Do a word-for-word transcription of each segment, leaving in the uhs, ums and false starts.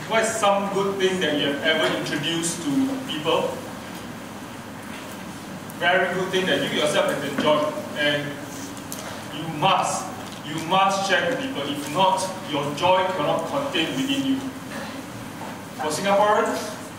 what is some good thing that you have ever introduced to people? Very good thing that you yourself have enjoyed, and you must, you must share with people. If not, your joy cannot contain within you. For Singaporeans,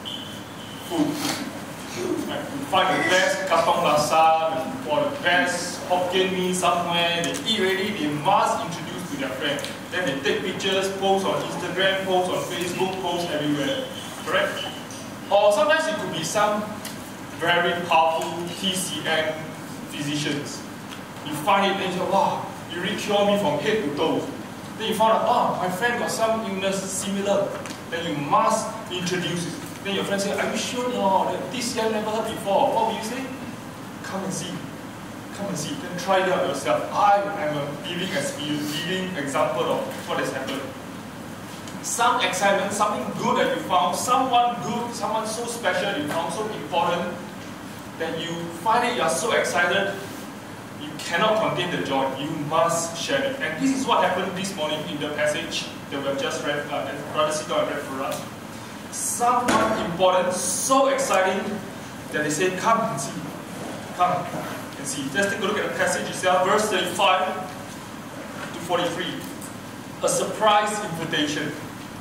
food. Like, you find the best katong laksa or the best Hokkien mee somewhere, they eat already, they must introduce to their friend. Then they take pictures, post on Instagram, post on Facebook, post everywhere. Correct? Or sometimes it could be some very powerful T C M physicians. You find it and you say, wow, you really cure me from head to toe. Then you find out, oh, my friend got some illness similar. Then you must introduce it. Then your friend say, are you sure? No, that this guy never heard before. What will you say? Come and see. Come and see. Then try it out yourself. I am a living experience, living example of what has happened. Some excitement, something good that you found, someone good, someone so special you found, so important, that you find it, you are so excited, you cannot contain the joy. You must share it. And this is what happened this morning in the passage that we have just read, uh, that Brother Sito had read for us. Someone important, so exciting, that they say, come and see. Come and see. Let's take a look at the passage itself, verse thirty-five to forty-three. A surprise invitation.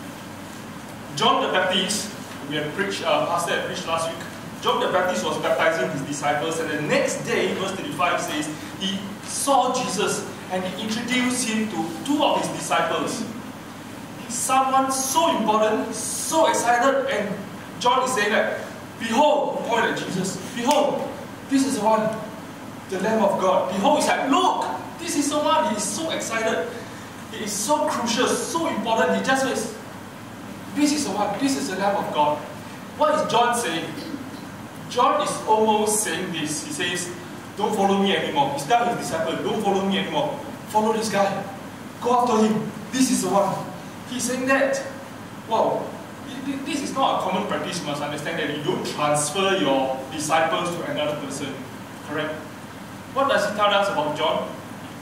John the Baptist, we had preached, uh, Pastor had preached last week. John the Baptist was baptizing his disciples, and the next day, verse thirty-five says, he saw Jesus and he introduced him to two of his disciples. Someone so important, so excited, and John is saying that, behold, point at Jesus, behold, this is the one, the Lamb of God. Behold, he's like, look, this is the one. He is so excited. It is so crucial, so important. He just says, this is the one, this is the Lamb of God. What is John saying? John is almost saying this. He says, don't follow me anymore. He's telling his disciples, don't follow me anymore. Follow this guy. Go after him. This is the one. He's saying that. Wow. This is not a common practice. You must understand that you don't transfer your disciples to another person. Correct? What does he tell us about John?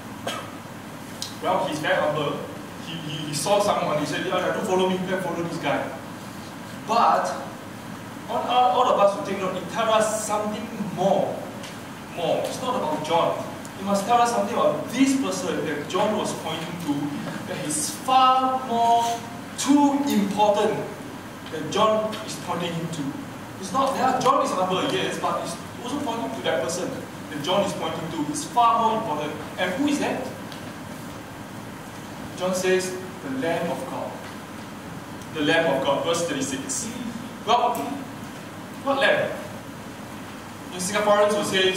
Well, he's very humble. He, he, he saw someone, he said, yeah, don't follow me, don't follow this guy. But, all, all, all of us will take note, it tells us something more. More. It's not about John. It must tell us something about this person that John was pointing to, that is far more too important that John is pointing him to. It's not, yeah, John is humble, yes, but it's also pointing to that person that John is pointing to. It's far more important. And who is that? John says, the Lamb of God. The Lamb of God, verse thirty-six. Well, what lamb? In Singaporeans will say,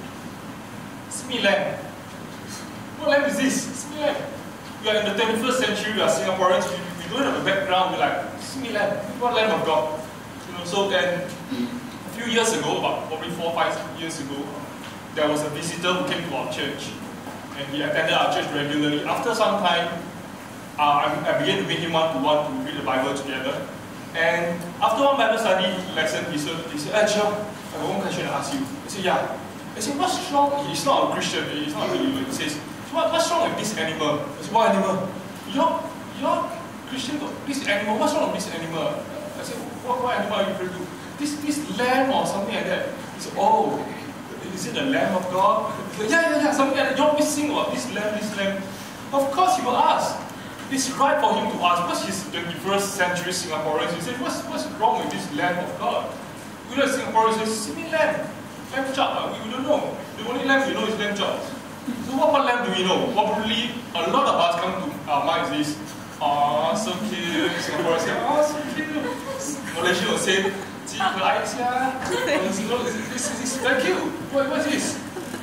it's me lamb. What lamb is this? It's me lamb. We are in the twenty-first century, we are Singaporeans, we, we don't have a background, we're like, it's me lamb. What Lamb of God? You know, so then, a few years ago, about probably four or five years ago, there was a visitor who came to our church. And he attended our church regularly. After some time, Uh, I, I began to make him want to want to read the Bible together. And after one Bible study lesson, he said, he said, hey, John, I have one question to ask you. I said, yeah. I said, what's wrong? He's not a Christian, he's not a believer. He says, what, what's wrong with this animal? I said, what animal? You're, you're Christian, this animal, what's wrong with this animal? I said, what, what animal are you referring to? This, this lamb or something like that. He said, oh, is it the Lamb of God? Said, yeah, yeah, yeah, something like that. You always sing about this lamb, this lamb. Of course he will ask. It's right for him to ask, what's his twenty-first century Singaporeans? He said, what's, what's wrong with this Lamb of God? We know Singaporeans say, see me lamb. Lamb chop, we, we don't know. The only lamb we know is lamb chop. So what, what lamb do we know? Probably a lot of us come to our minds is, ah, so cute. Singaporeans say, ah, so cute. Malaysia will say, gee, kait sia. This is very cute. What, what's this?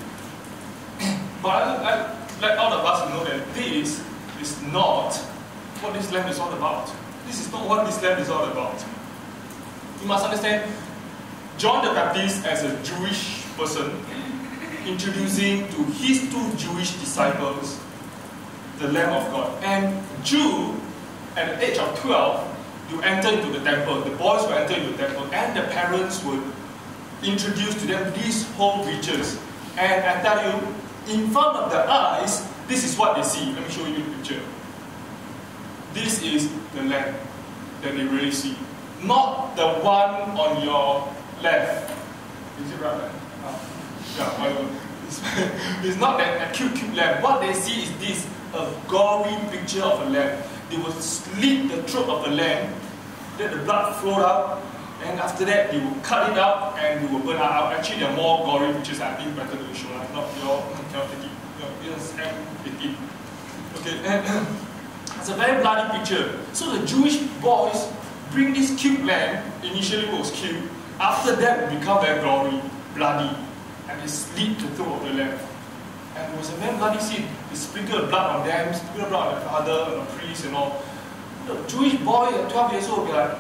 But I, I let all of us know that this is not what this lamb is all about. This is not what this lamb is all about. You must understand, John the Baptist as a Jewish person, introducing to his two Jewish disciples the Lamb of God. And Jew, at the age of twelve, you enter into the temple. The boys will enter into the temple, and the parents would introduce to them these whole riches. And I tell you, in front of their eyes, this is what they see. Let me show you the picture. This is the Lamb. that they really see. Not the one on your left. Is it right? Man? Oh. Yeah, whatever. It's, it's not that a cute, cute lamb. What they see is this, a gory picture of a lamb. They will slit the throat of the lamb, let the blood flow out, and after that they will cut it out and they will burn it out. Actually, there are more gory pictures. I think better to show. Like, not your cannot take it. No, just M eighteen. Okay, and it's a very bloody picture. So the Jewish boys bring this cute lamb. Initially, it was cute. After that, it become very gory, bloody, and they slit the throat of the lamb. And it was a very bloody scene. They sprinkled blood on them, sprinkled blood on the father, on the priest, and all. The Jewish boy at twelve years old will be like,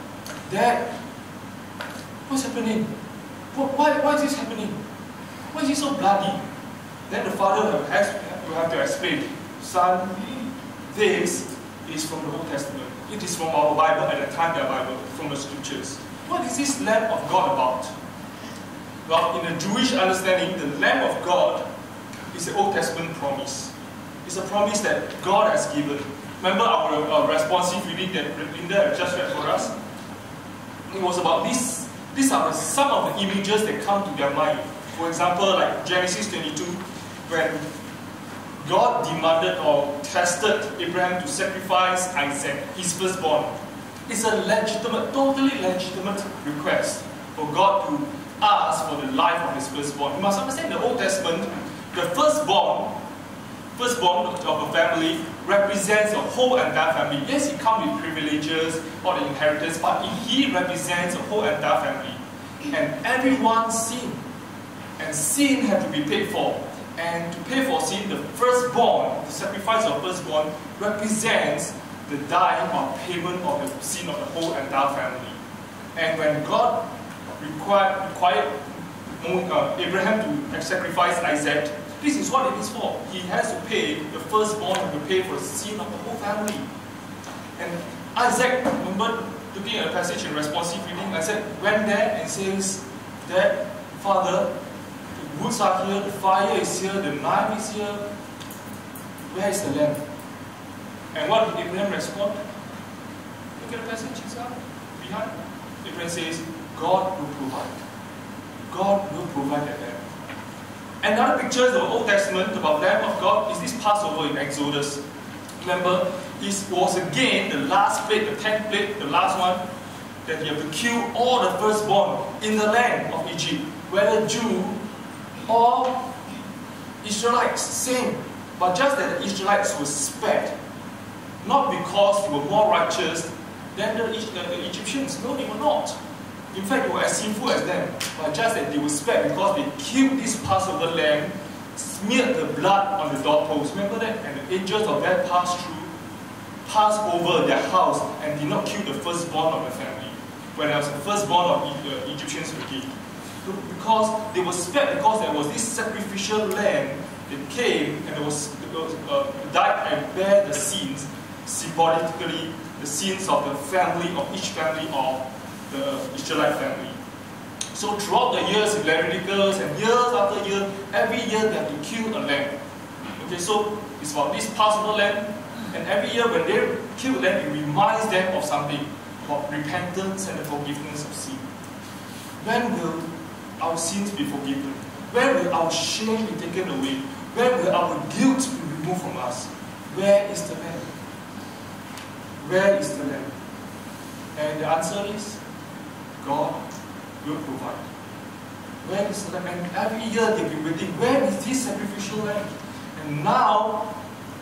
Dad, what's happening? Why, why is this happening? Why is it so bloody? Then the father will have, will have to explain, son, this is from the Old Testament. It is from our Bible at the time, their Bible, from the scriptures. What is this Lamb of God about? Well, in the Jewish understanding, the Lamb of God is an Old Testament promise. It's a promise that God has given. Remember our, our responsive reading that Linda just read for us? It was about this. These are the, some of the images that come to their mind. For example, like Genesis twenty-two, when God demanded or tested Abraham to sacrifice Isaac, his firstborn. It's a legitimate, totally legitimate request for God to ask for the life of his firstborn. You must understand the Old Testament, the firstborn, firstborn of a family represents a whole entire family. Yes, it comes with privileges or the inheritance, but he represents a whole entire family. And everyone sinned. And sin had to be paid for. And to pay for sin, the firstborn, the sacrifice of firstborn, represents the dying or payment of the sin of the whole entire family. And when God required, required uh, Abraham to sacrifice Isaac, this is what it is for. He has to pay, the firstborn to pay for the sin of the whole family. And Isaac, remember looking at a passage in responsive reading, Isaac went there and says, Dad, Father, the woods are here, the fire is here, the knife is here. Where is the lamb? And what did Abraham respond? Look at the passage itself, behind. Abraham says, God will provide. God will provide the lamb. Another picture in the Old Testament about the Lamb of God is this Passover in Exodus. Remember, it was again the last plague, the tenth plague, the last one, that you have to kill all the firstborn in the land of Egypt, whether Jew or Israelites, same. But just that the Israelites were spared, not because they were more righteous than the, the Egyptians. No, they were not. In fact, they were as sinful as them, but just that they were spared because they killed this Passover lamb, smeared the blood on the doorpost. Remember that? And the angels of that passed through, passed over their house, and did not kill the firstborn of the family. When there was the firstborn of the Egyptians again. Because they were spared, because there was this sacrificial lamb that came and it was, it was uh, died and bare the sins, symbolically the sins of the family, of each family of the Israelite family. So throughout the years in Leviticus and years after year, every year they have to kill a lamb. Okay, so it's about this Passover lamb, and every year when they kill a lamb, it reminds them of something, about repentance and the forgiveness of sin. When will our sins be forgiven? When will our shame be taken away? When will our guilt be removed from us? Where is the lamb? Where is the lamb? And the answer is, God will provide. Where is the lamb? And every year they'll be waiting, where is this sacrificial lamb? And now,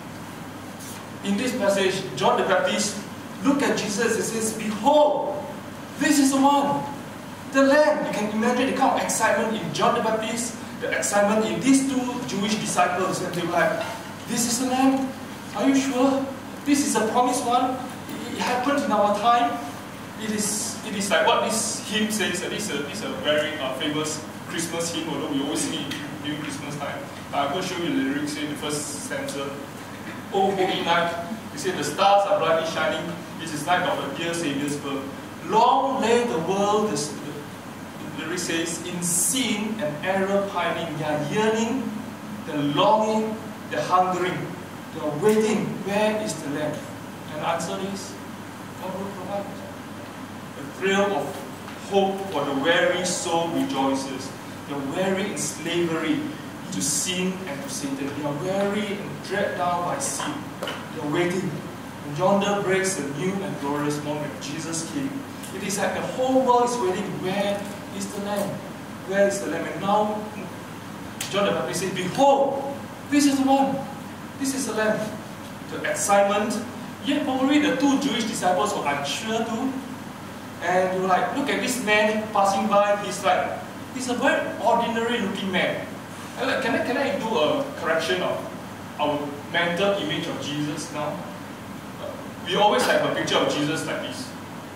in this passage, John the Baptist, look at Jesus and says, behold, this is the one, the lamb. You can imagine the kind of excitement in John the Baptist, the excitement in these two Jewish disciples, and they were like, this is the lamb? Are you sure? This is a promised one? It happened in our time? It is, it is like what this hymn says. This is a, this is a very uh, famous Christmas hymn, although we always sing it during Christmas time. Uh, I'm going to show you the lyrics in the first stanza. Oh, holy night, you say the stars are brightly shining. It is night of a dear Saviour's birth. Long lay the world, the, the, the lyric says, in sin and error pining. They are yearning, they're longing, they're hungering, they're waiting. Where is the lamb? And the answer is, God will provide. The thrill of hope for the weary soul rejoices. They're weary in slavery to sin and to Satan. They are weary and dragged down by sin. They are waiting. And yonder breaks the new and glorious moment when Jesus came. It is like the whole world is waiting. Where is the Lamb? Where is the Lamb? And now, John the Baptist says, behold, this is the one. This is the Lamb. The excitement. Yet probably the two Jewish disciples were unsure too. And they were like, look at this man passing by. He's like, he's a very ordinary looking man. And like, can I, can I do a correction of our mental image of Jesus now? Uh, we always have a picture of Jesus like this.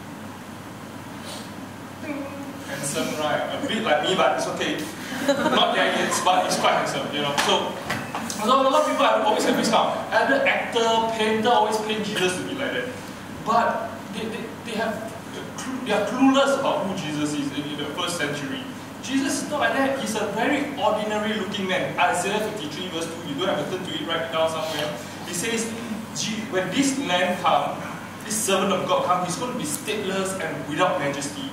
Handsome, right? A bit like me, but it's okay. Not that yet, but it's quite handsome, you know. So, so a lot of people have always have this kind of either actor, painter always paint Jesus to be like that. But they, they, they have they are clueless about who Jesus is in, in the first century. Jesus is not like that. He's a very ordinary looking man. Isaiah fifty-three verse two, you don't have to turn to it, write it down somewhere. He says, when this Lamb comes, this servant of God comes, he's going to be stateless and without majesty.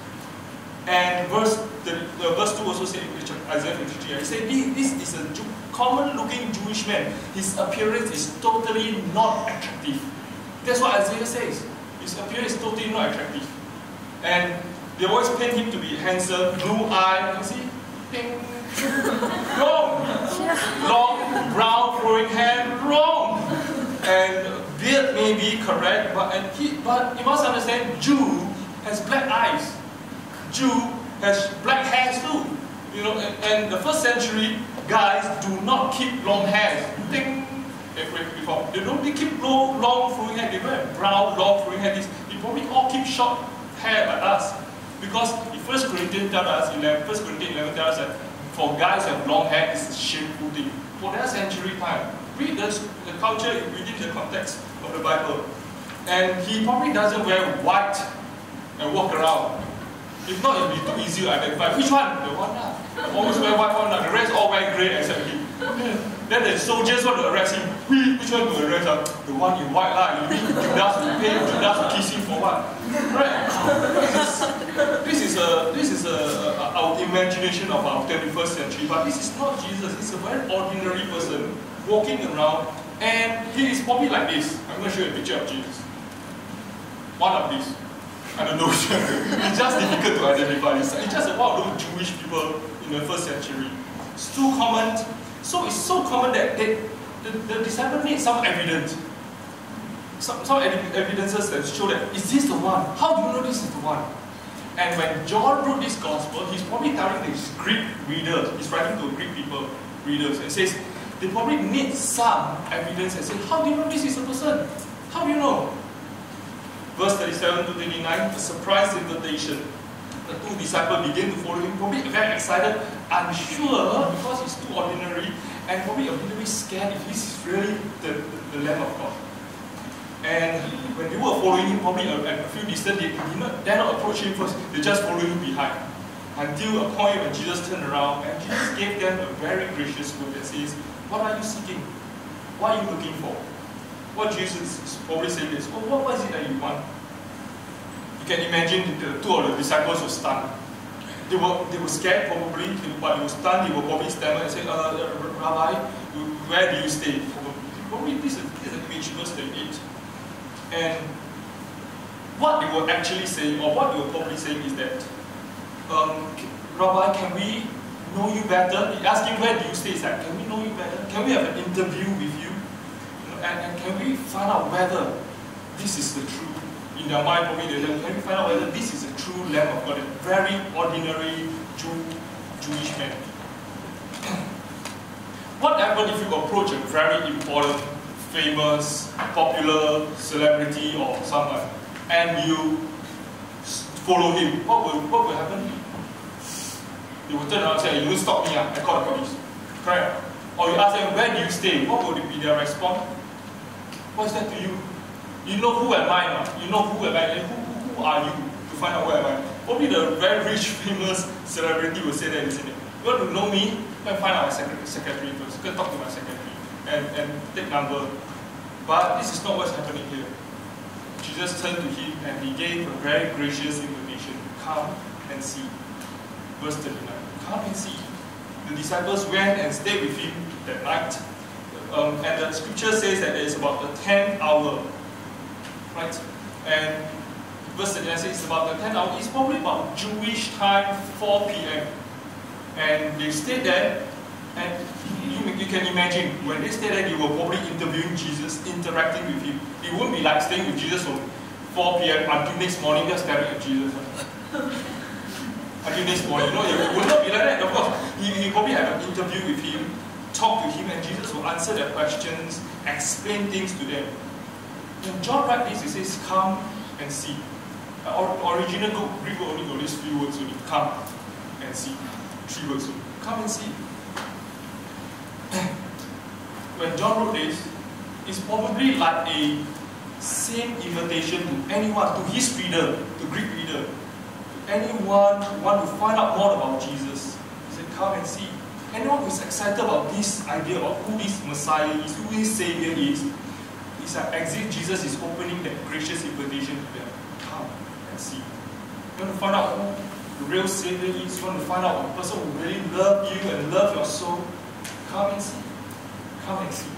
And verse the, the verse two also says, Isaiah fifty-three, he said, this, this is a common looking Jewish man. His appearance is totally not attractive. That's what Isaiah says. His appearance is totally not attractive. And they always paint him to be handsome, blue eye, you see? Ding. Wrong! Long, brown, flowing hair, wrong! And beard may be correct, but, and he, but you must understand, Jew has black eyes. Jew has black hairs too. You know, and, and the first century guys do not keep long hair. Ding. Before. They don't they keep long, long flowing hair, they don't have brown, long flowing hair. They probably all keep short hair like us. Because in First Corinthians tells us, eleven, First Corinthians eleven tells us that for guys who have long hair, it's a shameful thing. For their century time, read the, the culture within the context of the Bible. And he probably doesn't wear white and walk around. If not, it would be too easy to identify. Which one? The one lah. Always wear white one lah. The rest all wear grey except him. Then the soldiers want to arrest him. Which one to arrest him? The one in white lah. You mean Judas to pay Judas to kiss him for what? Right? This is, this is a this is a, a, our imagination of our twenty-first century, but this is not Jesus. He's a very ordinary person walking around, and he is probably like this. I'm going to show you a picture of Jesus. One of these. I don't know. It's just difficult to identify. It's, it's just one of those Jewish people in the first century. It's too common. So it's so common that they, the, the disciple needs some evidence. Some, some evidences that show that, is this the one? How do you know this is the one? And when John wrote this gospel, he's probably telling his Greek readers, he's writing to Greek people, readers, and says, they probably need some evidence and say, how do you know this is a person? How do you know? Verse thirty-seven to thirty-nine, a surprise invitation. The two disciples begin to follow him, probably very excited, unsure because he's too ordinary, and probably a little bit scared if he's really the, the, the Lamb of God. And when they were following him, probably at a few distance, they did not dare not approach him first, they just follow him behind. Until a point when Jesus turned around, and Jesus gave them a very gracious word that says, what are you seeking? What are you looking for? What Jesus is probably saying is, oh, what was it that you want? You can imagine the two of the disciples were stunned. They were, they were scared probably, but they were stunned. They were probably stammer and say, uh, Rabbi, where do you stay? Probably this is, this is an image, verse thirty-eight. And what they were actually saying, or what they were probably saying is that, um, Rabbi, can we know you better? He asked him, where do you stay? He's like, can we know you better? Can we have an interview with you? And, and can we find out whether this is the true, in their mind probably they say, can we find out whether this is a true Lamb of God, a very ordinary Jew, Jewish man. What happens if you approach a very important, famous, popular celebrity or someone, and you follow him? What will, what will happen? They will turn around and say, you will stop me, I call the police. Correct? Or you ask them, where do you stay? What would be their response? What is that to you? You know who am I now? You know who am I? Who, who, who are you to find out where am I? Probably the very rich, famous celebrity will say that, isn't it? You want to know me? Go and find out my secretary, secretary first. Go and talk to my secretary and, and take number. But this is not what's happening here. Jesus turned to him and he gave a very gracious invitation. Come and see. Verse thirty-nine. Come and see. The disciples went and stayed with him that night. Um, and the scripture says that it is about the tenth hour. Right? And verse thirty-nine says it's about the tenth hour. It's probably about Jewish time, four P M And they stayed there. And you, you can imagine, when they stayed there, they were probably interviewing Jesus, interacting with him. It wouldn't be like staying with Jesus from four P M until next morning, just staring at Jesus. Until next morning, you know, it would not be like that. Of course, he, he probably had an interview with him, talk to him, and Jesus will answer their questions, explain things to them. When John writes this, he says, come and see. Uh, or, original Greek word only got these few words only. Come and see. Three words only. Come and see. When John wrote this, it's probably like a same invitation to anyone, to his reader, to Greek reader, to anyone who wants to find out more about Jesus. He said, come and see. Anyone who is excited about this idea about who this Messiah is, who this Savior is, it's like as if Jesus is opening that gracious invitation to them. Come and see. You want to find out who the real Savior is, you want to find out a person who really loves you and loves your soul, come and see. Come and see.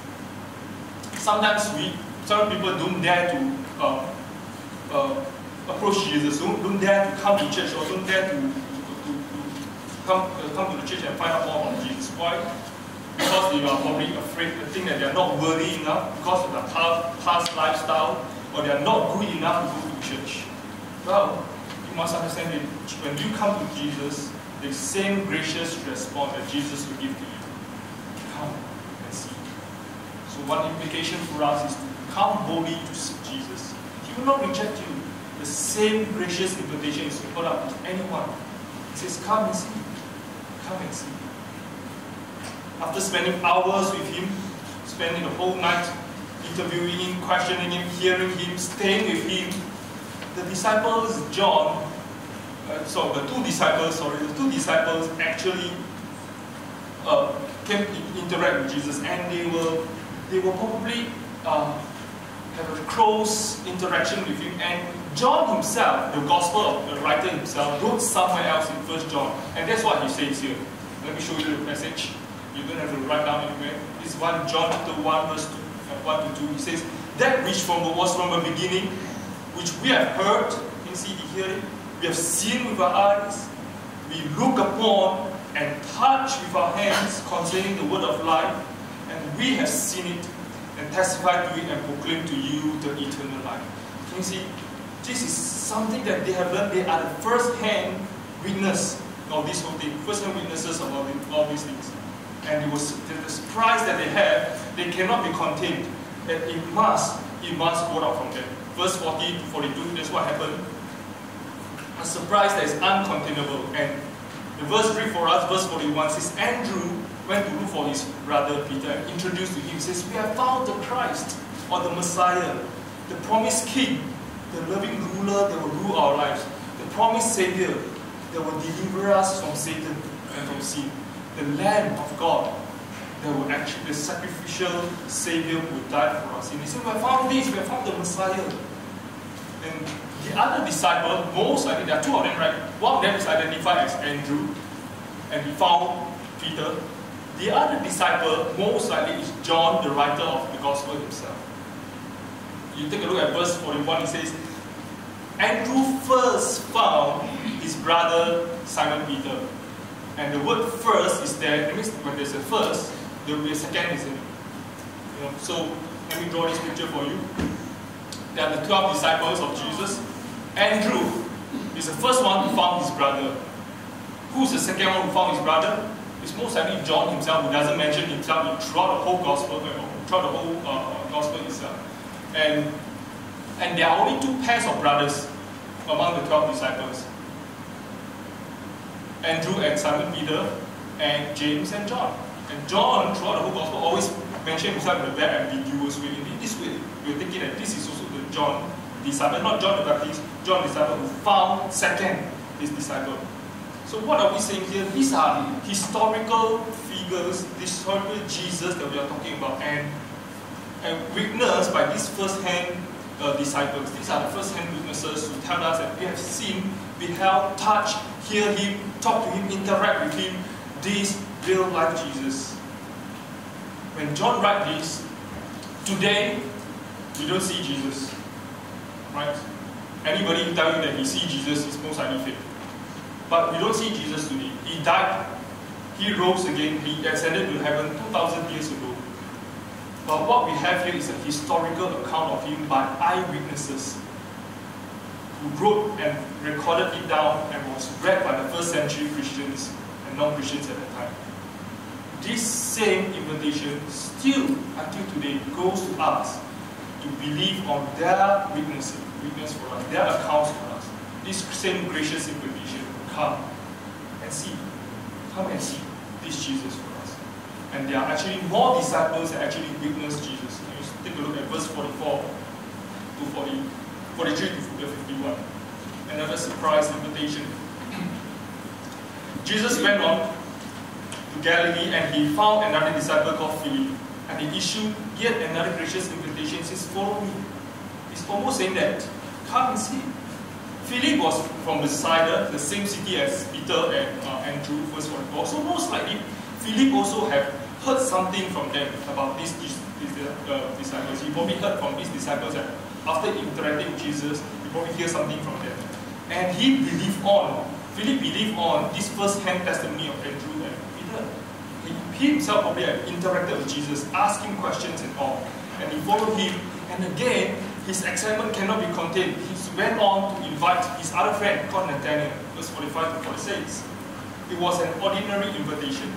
Sometimes we, some people don't dare to uh, uh, approach Jesus, don't, don't dare to come to church, or don't dare to, to, to, to come, uh, come to the church and find out more about Jesus. Why? Because they are probably afraid, they think that they are not worthy enough because of their past, past lifestyle, or they are not good enough to go to church. Well, you must understand that when you come to Jesus, the same gracious response that Jesus will give to you. Come and see. So one implication for us is to come boldly to seek Jesus. He will not reject you. The same gracious invitation is put up to anyone. He says, come and see. Come and see. After spending hours with him, spending the whole night interviewing him, questioning him, hearing him, staying with him, the disciples, John, uh, so the two disciples, sorry, the two disciples actually uh, came to interact with Jesus, and they were, they were probably uh, have a close interaction with him. And John himself, the Gospel of the writer himself, wrote somewhere else in First John, and that's what he says here. Let me show you the passage. You don't have to write down anywhere. It's First John chapter one, verse two, uh, one to two. He says, that which from the, was from the beginning, which we have heard, you see the hearing, we have seen with our eyes, we look upon and touch with our hands concerning the word of life, and we have seen it and testified to it and proclaimed to you the eternal life. Can you see? This is something that they have learned. They are the first-hand witness of this whole thing, first-hand witnesses of all, all these things. And it was the, the surprise that they have, they cannot be contained. That it must, it must go out from them. Verse forty to forty-two, that's what happened. A surprise that is uncontainable. And the verse read for us, verse forty-one says, Andrew went to look for his brother Peter and introduced to him. He says, we have found the Christ, or the Messiah, the promised King, the loving ruler that will rule our lives, the promised Savior that will deliver us from Satan and from sin, the Lamb of God that will actually, the sacrificial Savior who will die for us. And he said, we have found this, we have found the Messiah. And the other disciple, most likely, there are two of them, right? One of them is identified as Andrew, and he found Peter. The other disciple, most likely, is John, the writer of the Gospel himself. You take a look at verse forty-one, it says, Andrew first found his brother Simon Peter. And the word first is there. That means when there's a first, there will be a second, isn't it? You know, so let me draw this picture for you. There are the twelve disciples of Jesus. Andrew is the first one who found his brother. Who's the second one who found his brother? It's most likely John himself, who doesn't mention himself throughout the whole gospel, throughout the whole uh, gospel itself. And, and there are only two pairs of brothers among the twelve disciples. Andrew and Simon Peter, and James and John. And John, throughout the whole gospel, always mentions himself in a very ambiguous way. In this way, we're thinking that this is also the John disciple, not John the Baptist, John the disciple who found second his disciple. So what are we saying here? These are historical figures, historical Jesus that we are talking about, and, and witnessed by this first-hand uh, disciples. These are the first-hand witnesses who tell us that they have seen, beheld, touched, hear him, talk to him, interact with him, this real-life Jesus. When John writes this, today, we don't see Jesus. Right? Anybody who tells you that he sees Jesus is most likely fake. But we don't see Jesus today. He died. He rose again. He ascended to heaven two thousand years ago. But what we have here is a historical account of him by eyewitnesses who wrote and recorded it down and was read by the first century Christians and non-Christians at the time. This same invitation still, until today, goes to us to believe on their witnesses, witness for us, their accounts for us. This same gracious invitation, come and see. Come and see this Jesus for us. And there are actually more disciples that actually witnessed Jesus. You take a look at verse forty-four to forty, forty-three to fifty-one. Another surprise invitation. Jesus went on to Galilee and he found another disciple called Philip. And he issued yet another gracious invitation. He says, follow me. It's almost saying that, come and see. Philip was from Bethsaida, the same city as Peter and uh, Andrew, verse forty-four. So most likely, Philip also have heard something from them about these, these, these uh, disciples. He probably heard from these disciples that after interacting with Jesus, he probably hear something from them. And he believed on, Philip believed on this first-hand testimony of Andrew and Peter. He, he himself probably had interacted with Jesus, asking questions and all. And he followed him. And again, his excitement cannot be contained. He went on to invite his other friend called Nathanael, verse forty-five to forty-six. It was an ordinary invitation.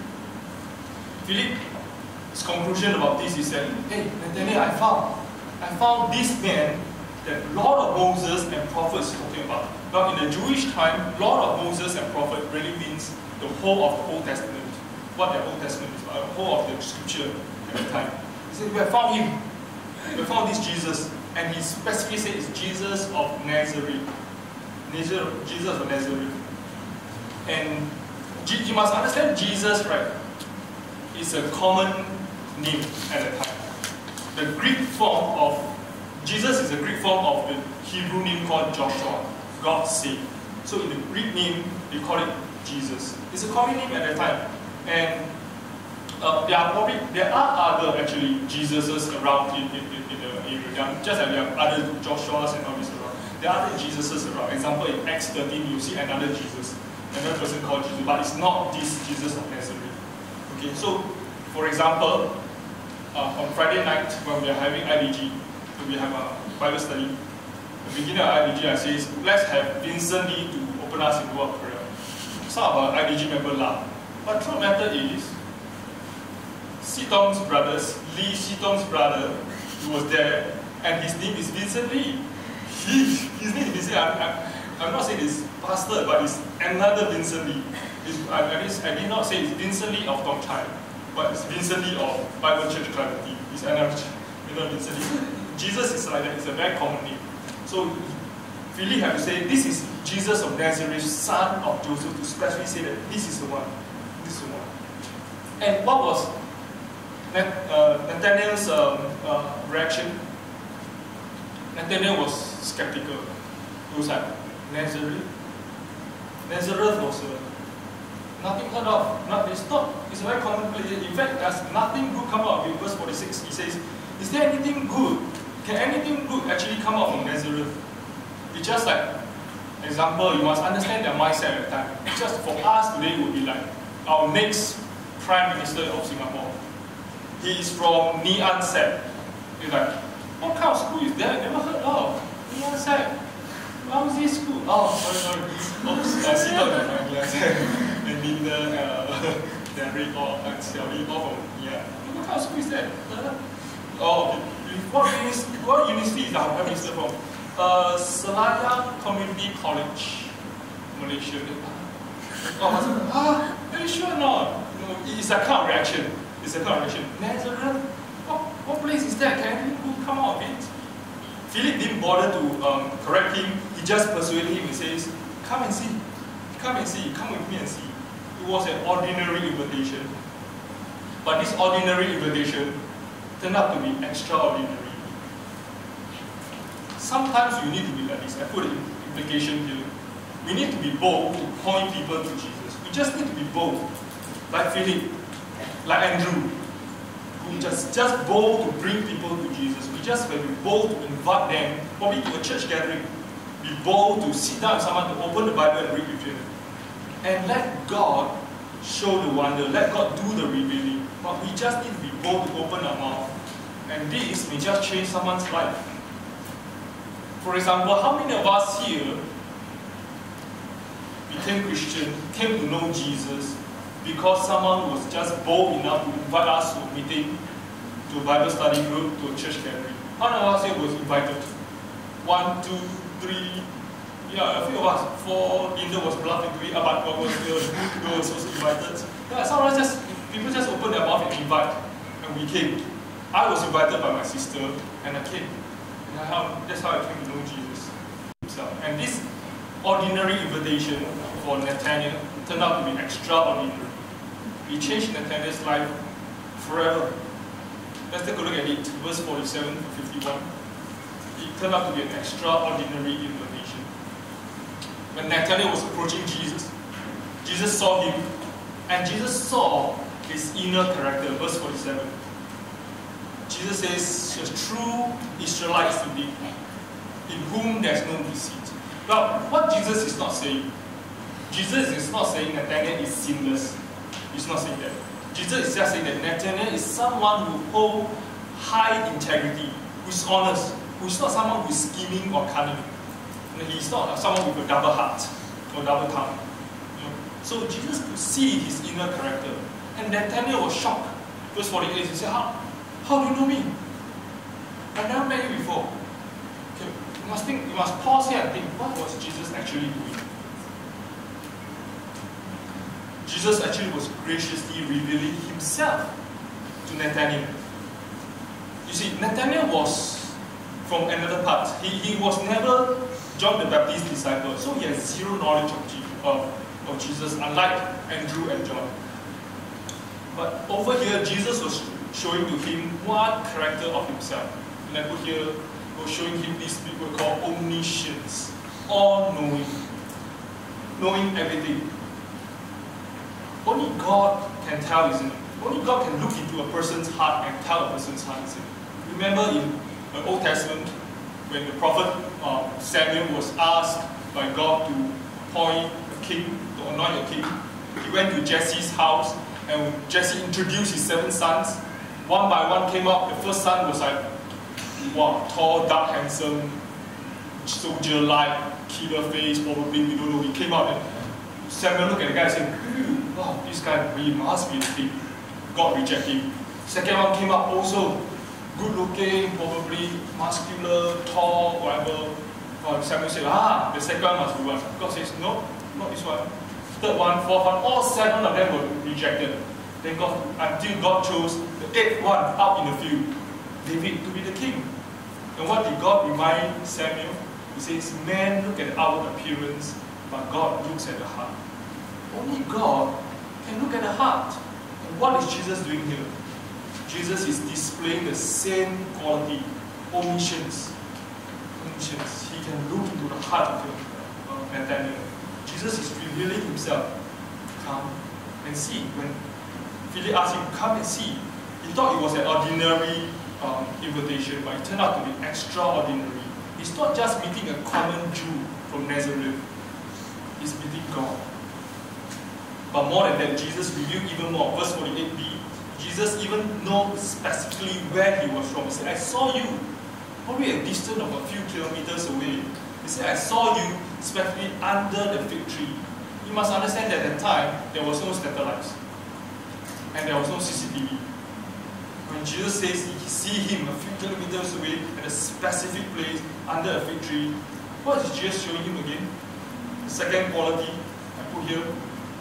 Philip's conclusion about this is that, hey, Nathanael, I found, I found this man that Lord of Moses and prophets is talking about. Now, in the Jewish time, Lord of Moses and prophet really means the whole of the Old Testament. What the Old Testament is, the whole of the scripture at the time. He said, we have found him. We found this Jesus. And he specifically said it's Jesus of Nazareth. Jesus of Nazareth. And you must understand Jesus, right, is a common name at the time. The Greek form of, Jesus is a Greek form of the Hebrew name called Joshua, God saved. So in the Greek name, they call it Jesus. It's a common name at the time. And uh, there are probably, there are other actually Jesuses around in, in, in, in the area. Just like there are other Joshuas and all this around. There are other Jesuses around. Example, in Acts thirteen, you see another Jesus. Another person called Jesus, but it's not this Jesus of Nazareth. Okay, so for example, uh, on Friday night when we are having I B G, we have a Bible study. At the beginning of I B G, I say, let's have Vincent Lee to open us in word of prayer. Some of our I B G members laugh. But the truth matter is, Sitong's brothers, Lee Sitong's brother, who was there, and his name is Vincent Lee. He, his name is Vincent. I'm, I'm, I'm not saying it's pastor, but it's another Vincent Lee. It's, I, I, I did not say it's Vincent Lee of Dong Chai, but it's Vincent Lee of Bible Church Clarity. It's another, you know, Vincent Lee. Jesus is like that. It's a very common name. So Philip have to say, this is Jesus of Nazareth, son of Joseph, to specifically say that this is the one. This is the one. And what was uh, Nathanael's um, uh, reaction? Nathanael was skeptical. He was like, Nazareth? Nazareth was uh, nothing heard of. Not, it's not, it's a very common place. In fact, there's nothing good come out of it. Verse forty-six, he says, is there anything good? Can anything good actually come out from Nazareth? It's just like, example, you must understand their mindset at the time. It's just for us today, it would be like our next Prime Minister of Singapore. He is from Ngee Ann Sec. He's like, what kind of school is that? I never heard of. Ngee Ann Sec. How is this school? Oh, sorry, sorry. Oops, I see not that Ngee Ann Sec. And Linda, uh, Derek, or Xiaoli, all from Ngee Ann. What kind of school is that? Oh, okay. What university, what university is our Prime Minister from? Uh, Selayang Community College, Malaysia. Oh, I said, ah, are you sure or not? No, it's a kind of reaction. It's a kind of reaction. Nazareth? What, what place is that? Can anything come out of it? Philip didn't bother to um, correct him. He just persuaded him and says, come and see. Come and see. Come with me and see. It was an ordinary invitation. But this ordinary invitation turned out to be extraordinary. sometimes you need to be like this. I put an implication here. We need to be bold to point people to Jesus. We just need to be bold. Like Philip, like Andrew. We just, just bold to bring people to Jesus. We just have to be bold to invite them, probably to a church gathering. Be bold to sit down with someone, to open the Bible and read with him. And let God show the wonder. Let God do the revealing. But we just need to be bold to open our mouth. And this may just change someone's life. For example, how many of us here became Christian, came to know Jesus, because someone was just bold enough to invite us to a meeting, to a Bible study group, to a church gathering? How many of us here was invited? One, two, three, yeah, a few of us. Four, Linda was bluffing to it, but God was still was also invited. Yeah, sometimes just people just open their mouth and invite, and we came. I was invited by my sister, and I came. And I, that's how I came to know Jesus himself. And this ordinary invitation for Nathanael turned out to be extraordinary. It changed Nathanael's life forever. Let's take a look at it, verse forty-seven to fifty-one. It turned out to be an extraordinary invitation. When Nathanael was approaching Jesus, Jesus saw him, and Jesus saw his inner character. Verse forty-seven. Jesus says, "A true Israelite is to be, in whom there is no deceit." Now, what Jesus is not saying, Jesus is not saying Nathanael is sinless. He's not saying that. Jesus is just saying that Nathanael is someone who holds high integrity, who is honest, who is not someone who is scheming or cunning. He's not someone with a double heart or double tongue. You know? So Jesus could see his inner character. And Nathanael was shocked. Verse forty-eight, he said, how, how do you know me? I've never met you before. Okay, you must think, you must pause here and think, what was Jesus actually doing? Jesus actually was graciously revealing himself to Nathanael. You see, Nathanael was from another part. He, he was never John the Baptist's disciple, so he has zero knowledge of, Jesus, of, of Jesus, unlike Andrew and John. But over here, Jesus was showing to him one character of himself. And I put here, was showing him this people called omniscience, all-knowing, knowing everything. Only God can tell, isn't it? Only God can look into a person's heart and tell a person's heart, isn't it? Remember in the Old Testament, when the prophet uh, Samuel was asked by God to appoint a king, to anoint a king, he went to Jesse's house, and when Jesse introduced his seven sons, one by one came up. The first son was like, wow, tall, dark, handsome, soldier-like, killer face, probably, we don't know. He came out and Samuel looked at the guy and said, wow, this guy really must be a king. God rejected him. Second one came up also, good looking, probably muscular, tall, whatever. Uh, Samuel said, ah, the second one must be one. God says, no, not this one. Third one, fourth one, all seven of them were rejected. Then God, until God chose the eighth one out in the field, David, to be the king. And what did God remind Samuel? He says, man look at the outward appearance, but God looks at the heart. Only God can look at the heart. And what is Jesus doing here? Jesus is displaying the same quality, omniscience. Omniscience. He can look into the heart of uh, Nathanael. Jesus is revealing himself. Come and see. When Philip asked him, come and see, he thought it was an ordinary um, invitation, but it turned out to be extraordinary. He's not just meeting a common Jew from Nazareth. He's meeting God. But more than that, Jesus revealed even more. Verse forty-eight b, Jesus even knows specifically where he was from. He said, I saw you, probably a distance of a few kilometers away. He said, I saw you specifically under the fig tree. You must understand that at the time, there was no satellites. And there was no C C T V. When Jesus says he see him a few kilometers away at a specific place under a fig tree, what is Jesus showing him again? The second quality I put here,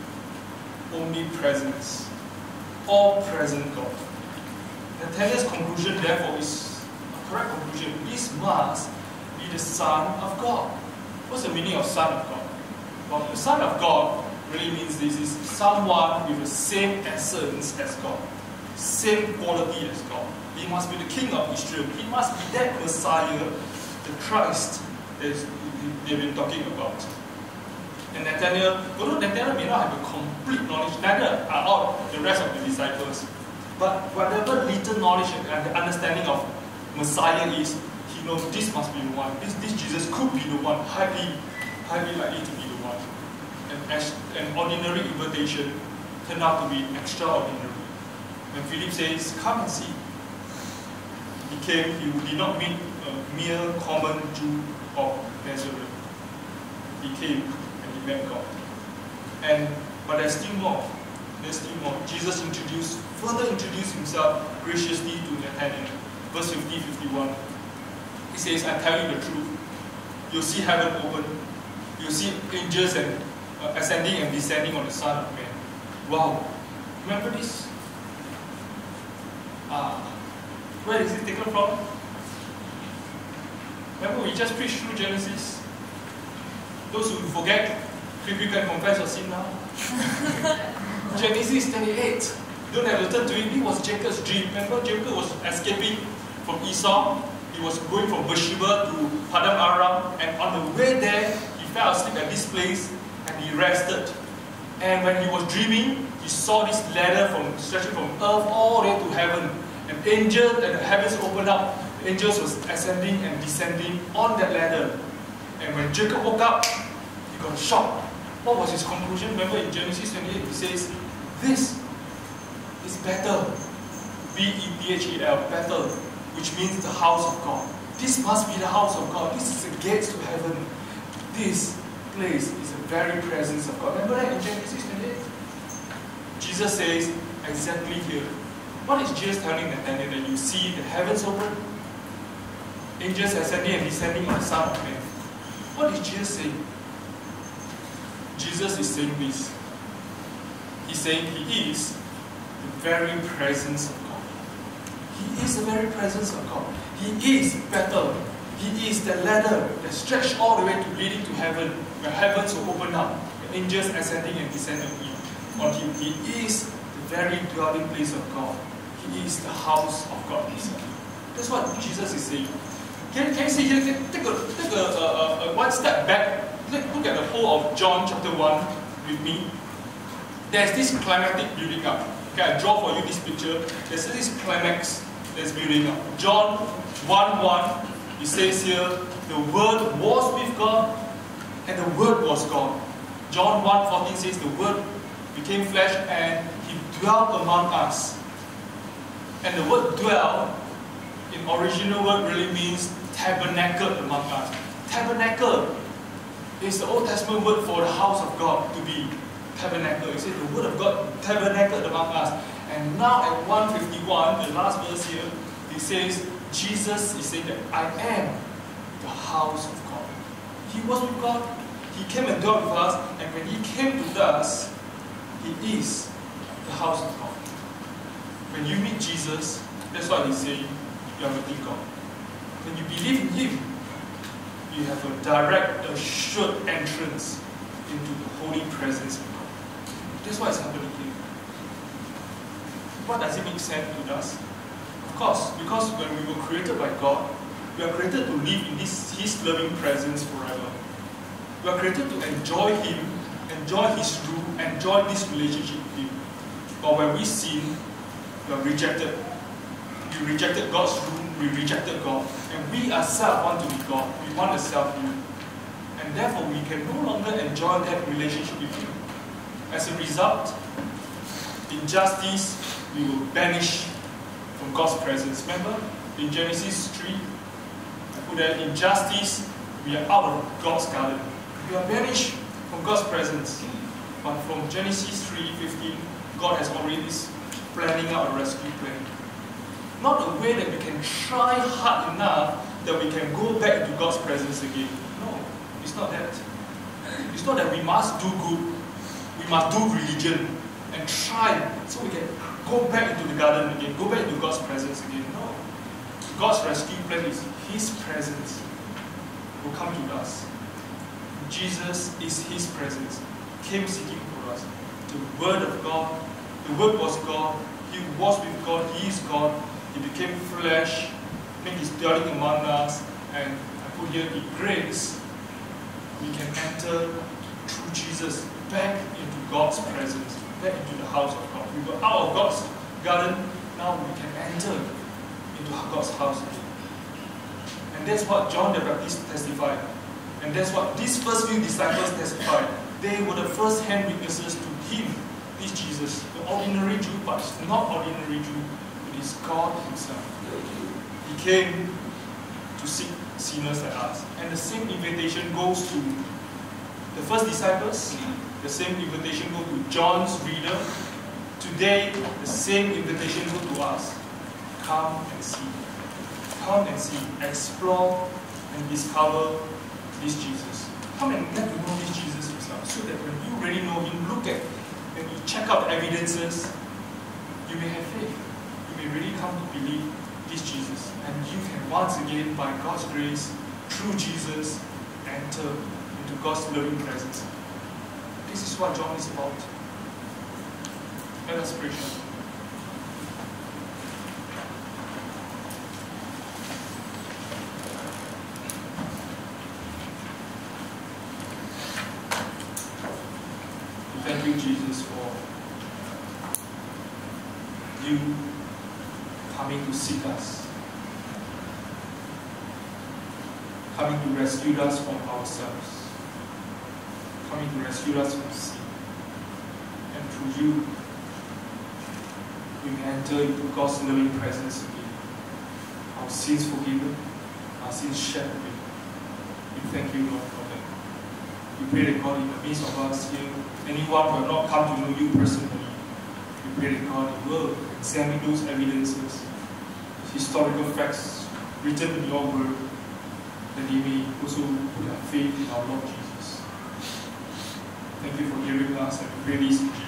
omnipresence. All-present God. Nathanael's conclusion, therefore, is a correct conclusion. This must be the Son of God. What's the meaning of Son of God? Well, the Son of God really means this is someone with the same essence as God, same quality as God. He must be the King of Israel. He must be that Messiah the Christ that they've been talking about. And Nathanael, although Nathanael may not have a complete knowledge, neither are all the rest of the disciples. But whatever little knowledge and understanding of Messiah is, he knows this must be the one. This, this Jesus could be the one, highly, highly likely to be the one. And as an ordinary invitation turned out to be extraordinary. When Philip says, "Come and see," he came, he did not meet a mere common Jew of Nazareth. He came and he met God. And but there's still more. There's still more. Jesus introduced, further introduced himself graciously to Nathanael. Verse fifty, fifty-one. He says, "I tell you the truth. You'll see heaven open. You'll see angels and uh, ascending and descending on the Son of Man." Wow. Remember this? Ah. Where is it taken from? Remember we just preached through Genesis? Those who forget, quickly can confess your sin now. Genesis twenty-eight. You don't have to turn to it. It was Jacob's dream. Remember, Jacob was escaping from Esau. He was going from Beersheba to Paddan Aram, and on the way there, he fell asleep at this place and he rested. And when he was dreaming, he saw this ladder from stretching from earth all the way to heaven. An angel, and the heavens opened up. The angels was ascending and descending on that ladder. And when Jacob woke up, he got shocked. What was his conclusion? Remember in Genesis twenty-eight, he says, "This is Bethel." B E T H E L, Bethel, which means the house of God. This must be the house of God. This is the gates to heaven. This place is the very presence of God. Remember that in Genesis twenty-eight? Jesus says, exactly here. What is Jesus telling Nathanael? That you see the heavens open, angels ascending and descending on the Son of Man. What is Jesus saying? Jesus is saying this. He's saying he is the very presence of God. He is the very presence of God. He is Bethel. He is the ladder that stretched all the way to leading to heaven, where heavens will open up, the angels ascending and descending on him. He is the very dwelling place of God. He is the house of God himself. That's what Jesus is saying. Can, can you see here? Take a, take a, a, a one step back. Look, look at the whole of John chapter one with me. There's this climactic building up. Okay, I draw for you this picture. There's this climax that's building up. John one one, it says here, the Word was with God, and the Word was God. John one fourteen says, the Word became flesh and He dwelt among us. And the word dwell, in original word, really means tabernacle among us. Tabernacle is the Old Testament word for the house of God, to be tabernacle. It says the word of God tabernacled among us. And now at one fifty-one, the last verse here, it says, Jesus is saying that I am the house of God. He was with God. He came and dwelt with us. And when He came with us, He is the house of God. When you meet Jesus, that's what He's saying, you are meeting God. When you believe in Him, you have a direct, assured entrance into the holy presence of God. That's what is happening here. What does it make sense to us? Of course, because when we were created by God, we are created to live in this, His loving presence forever. We are created to enjoy Him, enjoy His rule, enjoy this relationship with Him. But when we sin, we are rejected. We rejected God's rule, we rejected God. And we ourselves want to be God. We want to self-rule. And therefore, we can no longer enjoy that relationship with Him. As a result, injustice, we will banish from God's presence. Remember, in Genesis three, I put that injustice, we are out of God's garden. We are banished from God's presence. But from Genesis three fifteen, God has already planning out a rescue plan. Not a way that we can try hard enough that we can go back into God's presence again. No, it's not that. It's not that we must do good. We must do religion and try so we can go back into the garden again, go back into God's presence again. No. God's rescue plan is His presence will come to us. Jesus is His presence. He came seeking for us. The Word of God, the Word was God. He was with God. He is God. He became flesh, made His dwelling among us, and put here in grace, we can enter through Jesus back into God's presence, back into the house of God. We were out of God's garden, now we can enter into God's house. And that's what John the Baptist testified. And that's what these first few disciples testified. They were the first-hand witnesses to him, this Jesus, the ordinary Jew, but not ordinary Jew. It is God himself. He came to seek sinners like us. And the same invitation goes to the first disciples. The same invitation goes to John's reader. Today, the same invitation goes to us. Come and see. Come and see. Explore and discover this Jesus. Come and get to know this Jesus himself, so that when you really know him, look at, when you check out the evidences, you may have faith. You may really come to believe this Jesus. And you can once again, by God's grace, through Jesus, enter into God's loving presence. This is what John is about. Let us pray. Thank you, Jesus, for you coming to seek us, coming to rescue us from ourselves, coming to rescue us from sin. And through you, we can enter into God's loving presence again. Our sins forgiven, our sins shed away. We thank you, Lord, for that. We pray that God, in the midst of us here, anyone who has not come to know you personally, we pray that God will examine those evidences, historical facts written in your word, that they may also put their faith in our Lord Jesus. Thank you for hearing us, and we pray this in Jesus' name.